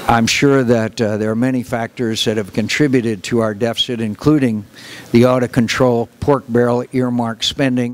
I'm sure that there are many factors that have contributed to our deficit, including the out-of-control pork barrel earmark spending.